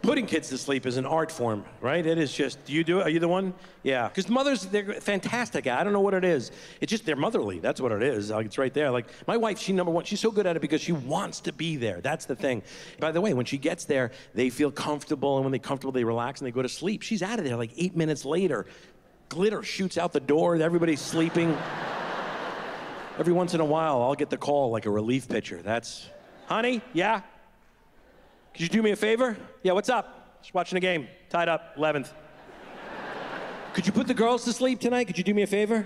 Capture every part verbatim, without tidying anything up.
putting kids to sleep is an art form, right? It is just, do you do it? Are you the one? Yeah. Because mothers, they're fantastic. I don't know what it is. It's just, they're motherly. That's what it is. Like, it's right there. Like, my wife, she, number one, she's so good at it because she wants to be there. That's the thing. By the way, when she gets there, they feel comfortable, and when they're comfortable, they relax and they go to sleep. She's out of there like eight minutes later. Glitter shoots out the door, everybody's sleeping. Every once in a while, I'll get the call like a relief pitcher. That's, honey, yeah? Could you do me a favor? Yeah, what's up? Just watching a game, tied up, eleventh. Could you put the girls to sleep tonight? Could you do me a favor?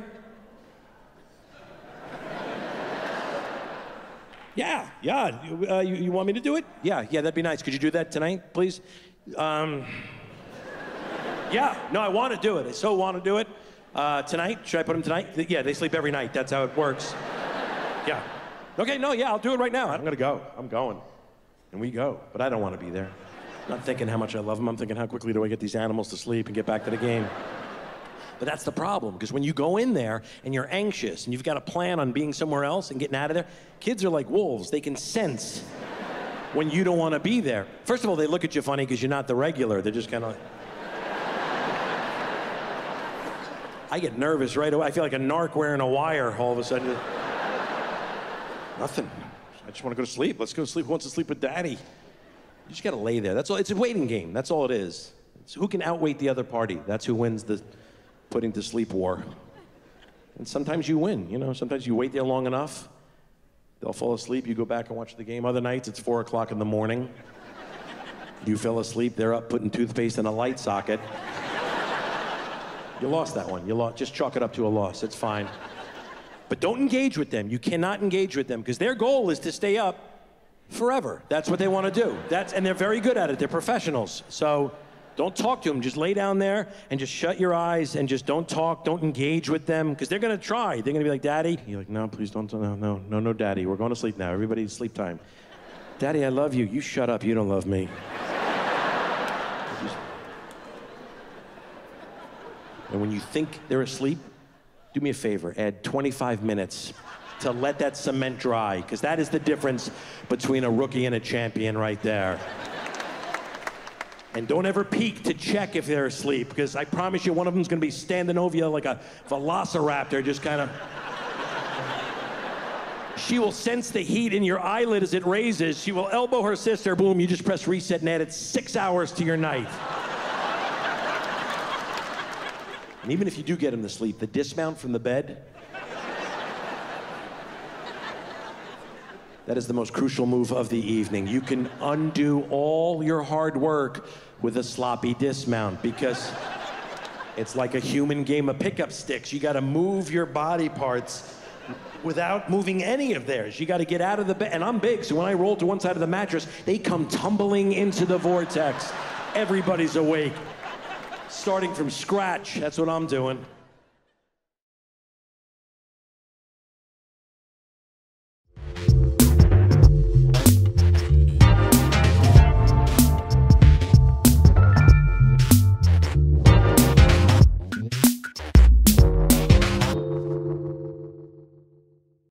Yeah, yeah, uh, you, you want me to do it? Yeah, yeah, that'd be nice. Could you do that tonight, please? Um, yeah, no, I want to do it. I so want to do it. Uh, tonight, should I put them tonight? Yeah, they sleep every night. That's how it works. Yeah. Okay, no, yeah, I'll do it right now. I'm gonna go. I'm going. And we go, but I don't want to be there. I'm not thinking how much I love them. I'm thinking how quickly do I get these animals to sleep and get back to the game. But that's the problem, because when you go in there and you're anxious and you've got a plan on being somewhere else and getting out of there, kids are like wolves. They can sense when you don't want to be there. First of all, they look at you funny because you're not the regular. They're just kind of... I get nervous right away. I feel like a narc wearing a wire all of a sudden. Nothing. I just want to go to sleep. Let's go to sleep. Who wants to sleep with daddy? You just got to lay there. That's all. It's a waiting game. That's all it is. It's who can outwait the other party. That's who wins the putting to sleep war. And sometimes you win. You know, sometimes you wait there long enough. They'll fall asleep. You go back and watch the game. Other nights, it's four o'clock in the morning. You fell asleep. They're up putting toothpaste in a light socket. You lost that one. You lost. Just chalk it up to a loss. It's fine. But don't engage with them. You cannot engage with them because their goal is to stay up forever. That's what they want to do. That's, and they're very good at it. They're professionals. So don't talk to them. Just lay down there and just shut your eyes and just don't talk. Don't engage with them because they're going to try. They're going to be like, Daddy. You're like, no, please don't. No, no, no, no, Daddy. We're going to sleep now. Everybody's sleep time. Daddy, I love you. You shut up. You don't love me. And when you think they're asleep, do me a favor, add twenty-five minutes to let that cement dry, because that is the difference between a rookie and a champion right there. And don't ever peek to check if they're asleep, because I promise you one of them's gonna be standing over you like a velociraptor, just kind of. She will sense the heat in your eyelid as it raises. She will elbow her sister, boom, you just press reset and added six hours to your night. And even if you do get him to sleep, the dismount from the bed, that is the most crucial move of the evening. You can undo all your hard work with a sloppy dismount because it's like a human game of pickup sticks. You gotta move your body parts without moving any of theirs. You gotta get out of the bed, and I'm big, so when I roll to one side of the mattress, they come tumbling into the vortex. Everybody's awake. Starting from scratch, that's what I'm doing.